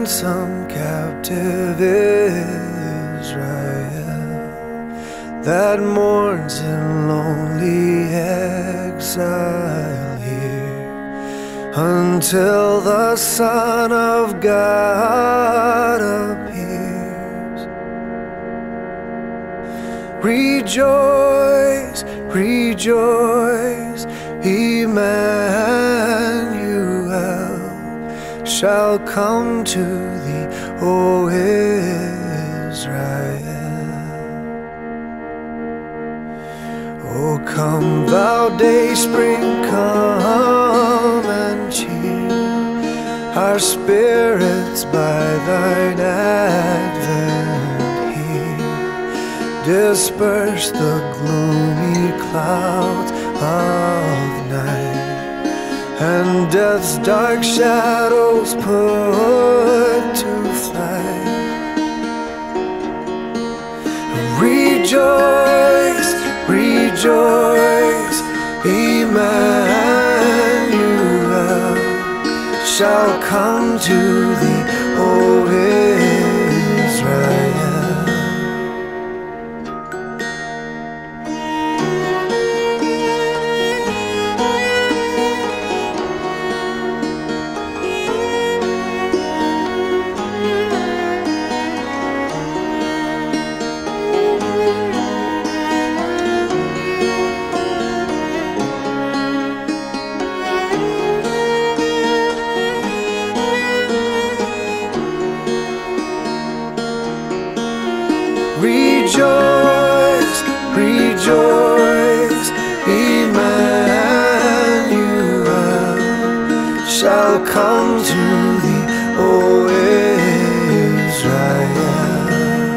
ransom captive Israel that mourns in lonely exile here until the Son of God appears. Rejoice, rejoice, Emmanuel shall come to thee, O Israel. O come thou day spring, come and cheer our spirits by thine advent here. Disperse the gloomy clouds of night, and death's dark shadows put to flight. Rejoice, rejoice, Emmanuel shall come to thee, O Israel. Rejoice, rejoice, Emmanuel shall come to thee, O Israel.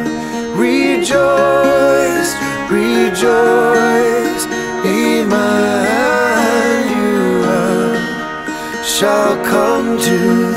Rejoice, rejoice, Emmanuel shall come to thee,